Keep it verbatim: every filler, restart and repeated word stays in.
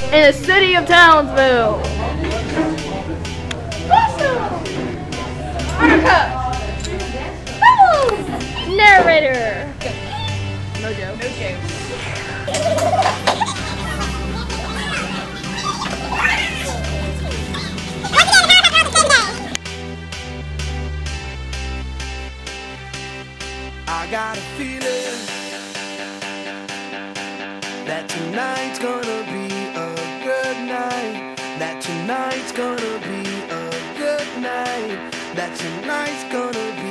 in the city of Townsville. Awesome! Buttercup! Woo! Narrator! Mojo. Mojo. I got a feeling that tonight's gonna be a good night. That tonight's gonna be a good night. That tonight's gonna be